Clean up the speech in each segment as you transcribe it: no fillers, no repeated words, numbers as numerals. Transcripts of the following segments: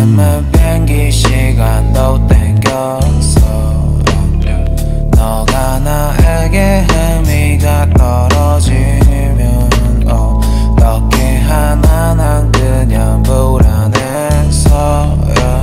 설렘의 비행기 시간도 땡겼어. 너가 나에게 의미가 떨어지면 어떻게 하나 난 그냥 불안해서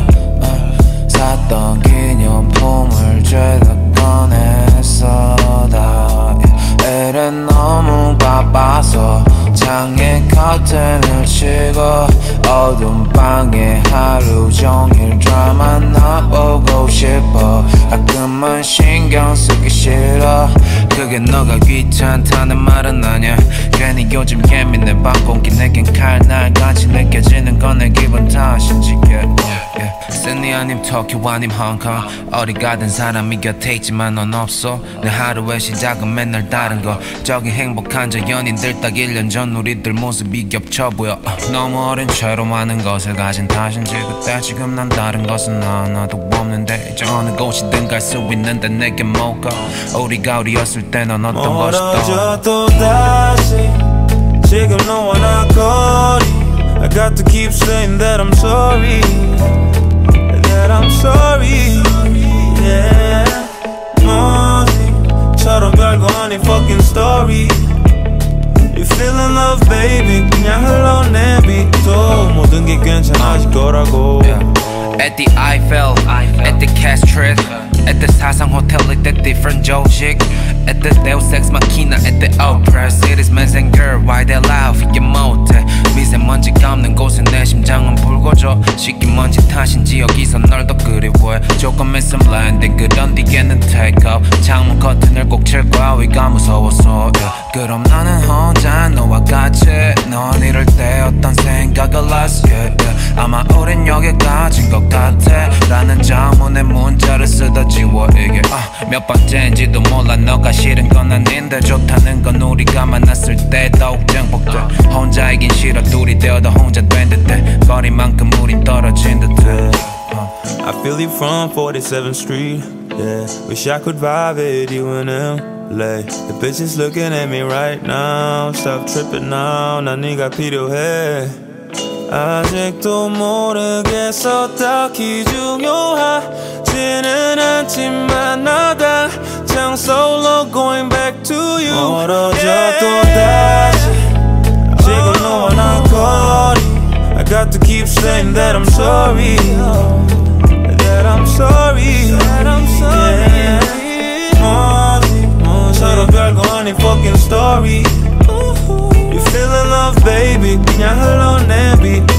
샀던 기념품을 죄다 꺼냈어. 다 일은 너무 바빠서 창에 커튼을 치고 어두운 방에 하루 종일 드라마나 보고 싶어. 가끔은 신경 쓰기 싫어. 그게 너가 귀찮다는 말은 아냐. 괜히 요즘 예민해 밤공기 내겐 칼날같이 느껴지는 건 내 기분 탓인지 시드니 아님 도쿄 아님 홍콩 어디 가든 사람이 곁에 있지만 넌 없어. 내 하루의 시작은 맨날 다른 거. 저기 행복한 저 연인들 딱 1년 전 우리들 모습이 겹쳐 보여. 너무 어린 채로 많은 것을 가진 탓인지 그때 지금 난 다른 것은 하나도 없는데 이제 어느 곳이든 갈 수 있는데 내게 뭐가. 우리가 우리였을 때 넌 어떤 것이던 멀어져 또 다시 지금 너와 나 거리. I got to keep saying that I'm sorry, that I'm sorry, yeah. 뭐지처럼 별거 아닌 fucking story. You feeling love baby 그냥 흘러내비둬. 모든 게 괜찮아질 거라고. At the Eiffel, at the Castret, at the 사상 호텔, at the different 조직, at the Deus Ex Machina, at the Opera. Cities, men and girl, why they laugh? 이게 못해. 미세먼지가 없는 곳에 내 심장은 붉어져. 식기먼지 탓인지 여기서 널 더 그리워해. 조금 있으면 landing, 그런 뒤에는 take off. 창문 커튼을 꼭 칠 거야, 위가 무서워서 그럼 나는 혼자 너와 같이. 넌 이럴 때 어떤 생각을 하게. 아마 우린 여기까지인 것 같아 라는 자문의 문자를 쓰다 지워. 이게 몇 번째인지도 몰라. 너가 싫은 건 아닌데 좋다는 건 우리가 만났을 때 더욱 증폭돼. 혼자이긴 싫어 둘이 되어도 혼자 된 듯해. 거리만큼 우린 떨어진 듯해. I feel you from 47th Street, yeah. Wish I could vibe with you in LA. The bitches looking at me right now. Stop tripping now, 난 네가 필요해. 아직도 모르겠어 딱히 중요하지는 않지만 나 당장 solo going back to you. 멀어져 또 다시 지금 너와 나 거리. I got to keep saying that I'm sorry, that I'm sorry, that I'm sorry, 뭐지처럼 별거 아닌 fucking story. You feeling love baby 그냥 흘러내비